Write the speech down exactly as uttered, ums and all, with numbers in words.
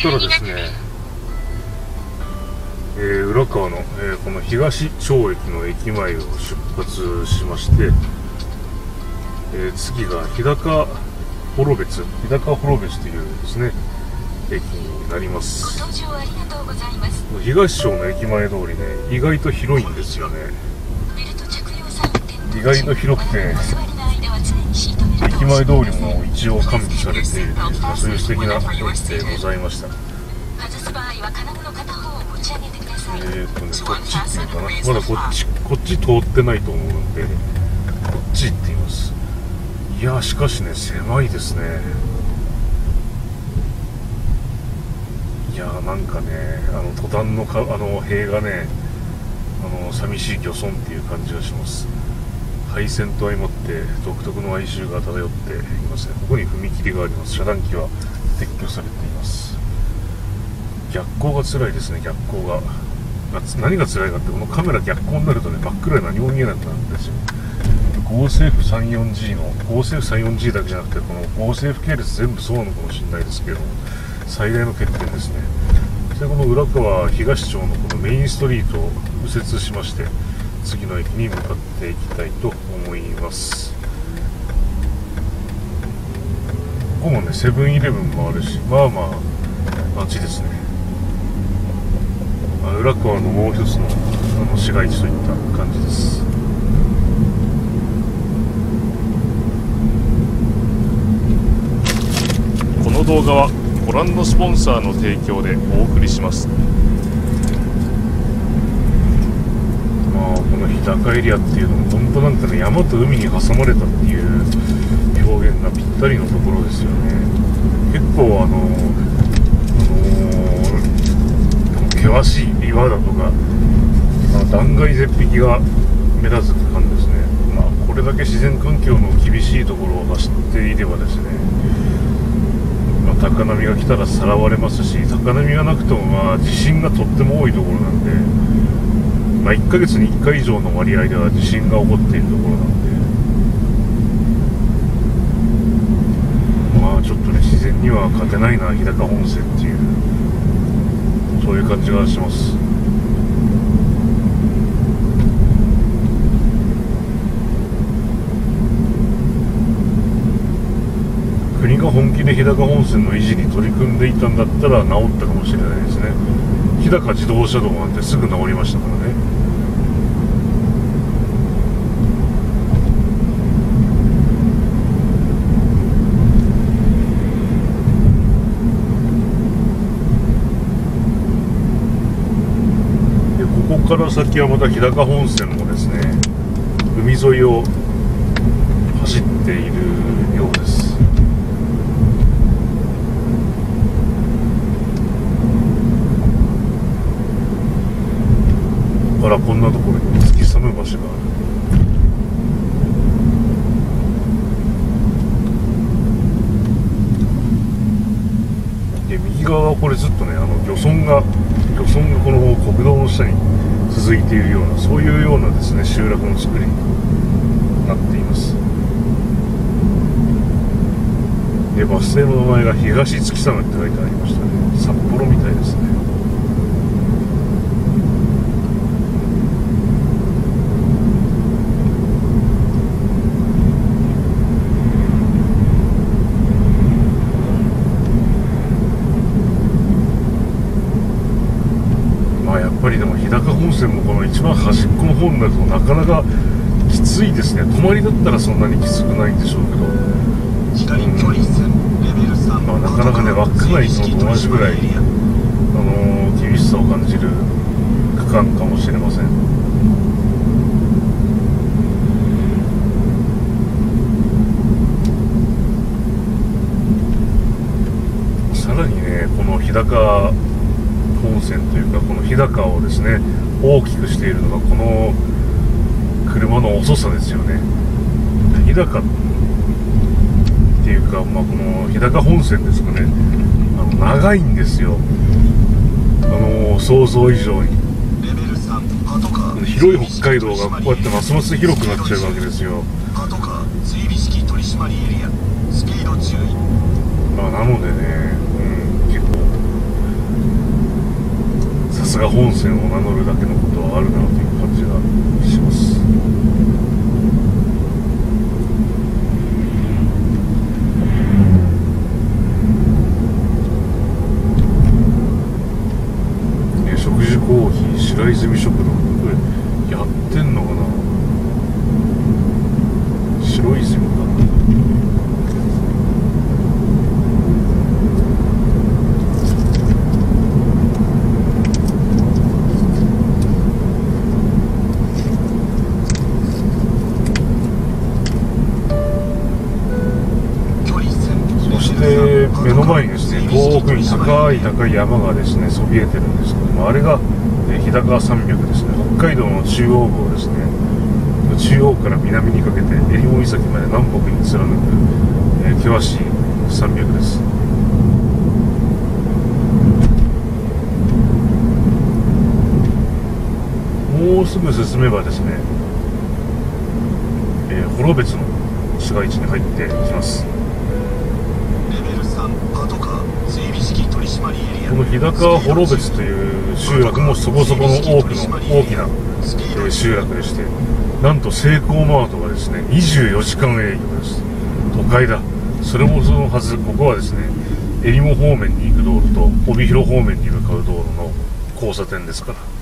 ったらですね、えー、浦河の、えー、この東町駅の駅前を出発しまして、えー、次が日高幌別、日高幌別というですね駅になります。東町の駅前通りね、意外と広いんですよね。意外と広くて、駅前通りも一応完備されているという、まあ、そういう素敵な駅でございました。えーとね、こっちっていうかな、まだこっちこっち通ってないと思うんで、こっち行ってみます。いやー、しかしね、狭いですね。いやー、なんかね、あの途端のかあの塀がね、あの寂しい漁村っていう感じがします。廃線と相まって独特の哀愁が漂っていますね。ここに踏切があります。遮断機は撤去されています。逆光が辛いですね。逆光が何が辛いかって、このカメラ逆光になるとね、真っ暗で何も見えなくなるんですよ。合成符 さんじゅうよんジー の合成符 さんじゅうよんジー だけじゃなくて、この合成符系列全部そうなのかもしれないですけど、最大の欠点ですね。そしてこの浦河東町のこのメインストリートを右折しまして、次の駅に向かっていきたいと思います。ここもね、セブンイレブンもあるし、まあまあ街ですね。浦河のもう一つのあの市街地といった感じです。この動画はご覧のスポンサーの提供でお送りします。まあこの日高エリアっていうのも本当なんかね、山と海に挟まれたっていう表現がぴったりのところですよね。結構あの険しい岩だとか、まあ、断崖絶壁が目立つ区間ですね。まあ、これだけ自然環境の厳しいところを走っていればですね、まあ、高波が来たらさらわれますし、高波がなくてもまあ地震がとっても多いところなんで、まあ、いっかげつにいっかい以上の割合では地震が起こっているところなんで、まあちょっとね、自然には勝てないな、日高本線っていう、そういう感じがします。国が本気で日高本線の維持に取り組んでいたんだったら治ったかもしれないですね。日高自動車道なんてすぐ治りましたからね。ここから先はまた日高本線もですね、海沿いを走っているようです。あら、こんなところに月寒橋がある。で、右側はこれずっとね、あの漁村が漁村がこの国道の下に続いているような、そういうようなですね、集落の作りになっています。で、バス停の名前が東月寒って書いてありましたね。札幌みたいですね。やっぱりでも日高本線もこの一番端っこの方になるとなかなかきついですね。泊まりだったらそんなにきつくないんでしょうけど、うん、まあ、なかなかね、稚内のと同じぐらい、あのー、厳しさを感じる区間かもしれません。さらにね、この日高本線というか、この日高をですね、大きくしているのがこの車の遅さですよね。日高っていうか、まあ、この日高本線ですかね、あの長いんですよ。あの想像以上に広い北海道がこうやってますます広くなっちゃうわけですよ。まあ、なのでね、うん、結構すが本線を名乗るだけのことはあるなという感じがします。食事コーヒー白泉食堂、これやってんのかな。白泉かな。そして目の前にですね、遠くに高い高い山がですねそびえてるんですけども、あれが日高山脈ですね。北海道の中央部をですね、中央から南にかけて襟裳岬まで南北に貫く、えー、険しい山脈です。もうすぐ進めばですね、えー、幌別の市街地に入ってきます。この日高幌別という集落もそこそこの多くの大きな、えー、集落でして、なんとセイコーマートがですねにじゅうよじかん営業です。都会だ。それもそのはず。ここはですね、襟裳方面に行く道路と帯広方面に向かう道路の交差点ですから。